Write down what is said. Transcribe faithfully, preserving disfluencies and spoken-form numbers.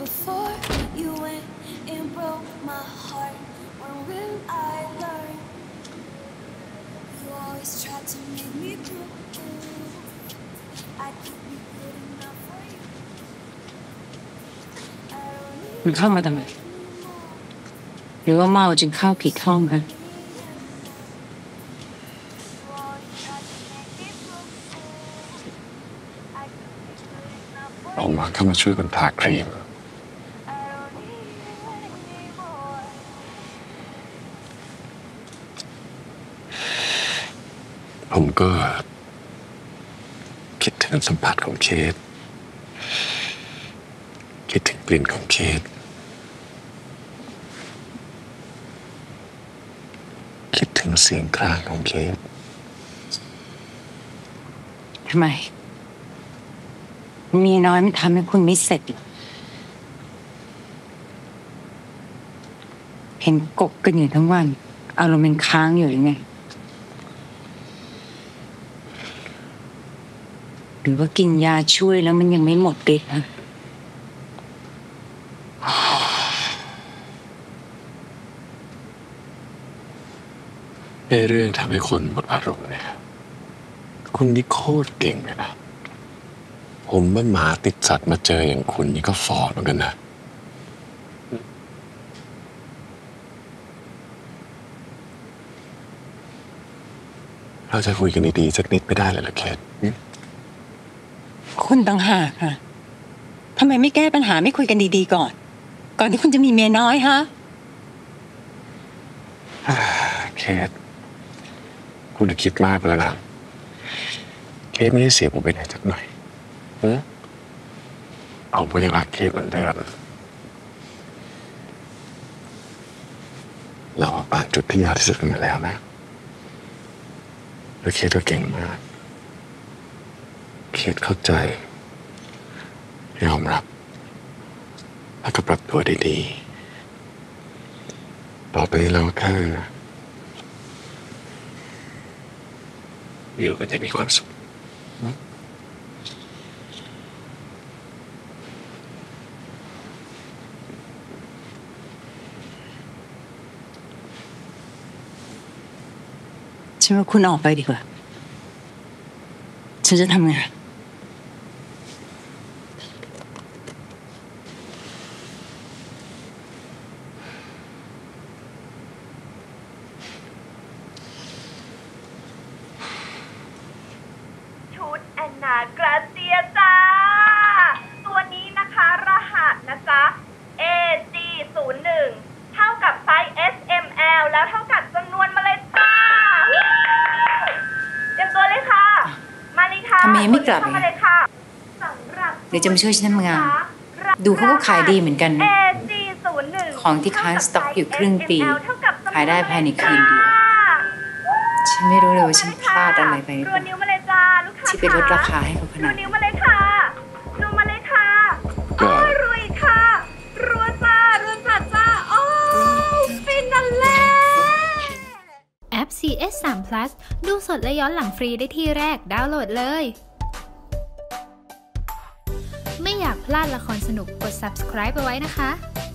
before you went and broke my heart. When will I learn? You always try to make me prove I could be good enough for you. คุณเข้ามาทำไมหรือว่าเมาจึงเข้าผิดห้องคะออกมาเข้ามาช่วยกันทาครีมผมก็คิดถึงสัมผัสของเคทคิดถึงกลิ่นของเคทคิดถึงเสียงครางของเคททำไมมีน้อยมันทำให้คุณไม่เสร็จเห็นกบกันอยู่ทั้งวันอารมณ์เป็นค้างอยู่หรือไงหรือว่ากินยาช่วยแล้วมันยังไม่หมดฤทธิ์นะเรื่องทำให้คนหมดอารมณ์เนี่ยคุณนี่โคตรเก่งเลยนะผมว่าหมาติดสัตว์มาเจออย่างคุณนี่ก็ฟอร์เหมือนกันนะเราจะคุยกันดีๆสักนิดไม่ได้เลยเหรอแคทคุณต่างหากค่ะทำไมไม่แก้ปัญหาไม่คุยกันดีๆก่อนก่อนที่คุณจะมีเมียน้อยฮะแคทคุณคิดมากแล้วนะเคทไม่ได้เสียผมไปไหนสักหน่อยเอาไปยังรักเคทเหมือนเดิมเราผ่านจุดที่ยากที่สุดกันมาแล้วนะแล้วเคทก็เก่งมากเคทเข้าใจยอมรับแล้วก็ปรับตัวได้ดีต่อไปเราแค่อยู่กันจะมีความสุขฉันว่าคุณออกไปดีกว่าฉันจะทำงานชุดแอนนากราเซียจ้าตัวนี้นะคะรหัสนะจ๊ะ เอ จี ศูนย์ หนึ่ง เท่ากับไซส์ เอส เอ็ม แอล แล้วเท่ากับจำนวนมาเลยจ้าเตรียมตัวเลยค่ะมาเลยค่ะทำไมยังไม่กลับอีกเดี๋ยวจะมาช่วยฉันทำงานดูเขาก็ขายดีเหมือนกันนะของที่ค้างสต็อกอยู่ครึ่งปีขายได้ภายในคืนเดียวฉันไม่รู้เลยว่าฉันพลาดอะไรไปที่ไปลดราคาให้เขาขนาดนี้รวยค่ะรวยจ้ารวยจ้าจ้าโอ้ฟินนั่นแหละแอป ซี เอส สาม Plus ดูสดและย้อนหลังฟรีได้ที่แรกดาวน์โหลดเลยไม่อยากพลาดละครสนุกกด ซับสไครบ์ เอาไว้นะคะ